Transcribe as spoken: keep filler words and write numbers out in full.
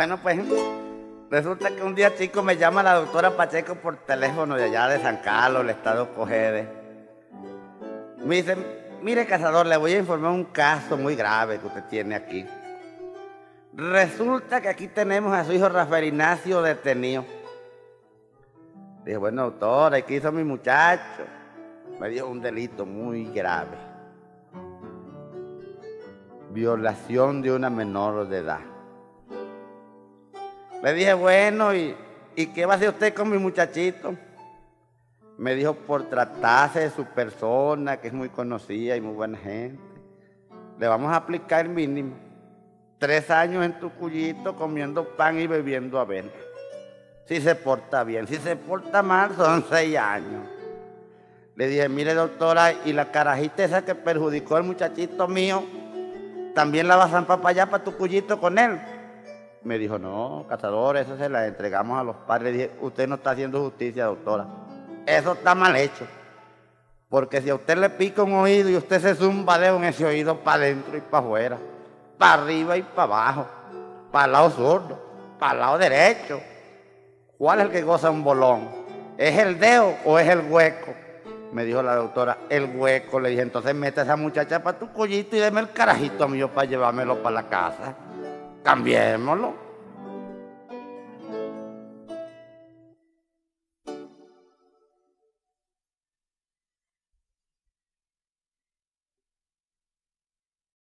Bueno, pues resulta que un día, chico, me llama la doctora Pacheco por teléfono de allá de San Carlos, el estado Cogede. Me dice, mire, cazador, le voy a informar un caso muy grave que usted tiene aquí. Resulta que aquí tenemos a su hijo Rafael Ignacio detenido. Dije, bueno, doctora, ¿y qué hizo mi muchacho? Me dijo un delito muy grave. Violación de una menor de edad. Le dije, bueno, ¿y, ¿y qué va a hacer usted con mi muchachito? Me dijo, por tratarse de su persona, que es muy conocida y muy buena gente, le vamos a aplicar el mínimo. Tres años en tu cuyito comiendo pan y bebiendo avena. Si se porta bien, si se porta mal, son seis años. Le dije, mire, doctora, y la carajita esa que perjudicó al muchachito mío, ¿también la vas a zampar para allá, para tu cuyito con él? Me dijo, no, cazador, eso se la entregamos a los padres. Le dije, usted no está haciendo justicia, doctora. Eso está mal hecho. Porque si a usted le pica un oído y usted se zumba dedo en ese oído para adentro y para afuera, para arriba y para abajo, para el lado zurdo, para el lado derecho, ¿cuál es el que goza un bolón? ¿Es el dedo o es el hueco? Me dijo la doctora, el hueco. Le dije, entonces mete a esa muchacha para tu collito y deme el carajito mío para llevármelo para la casa. Cambiémoslo.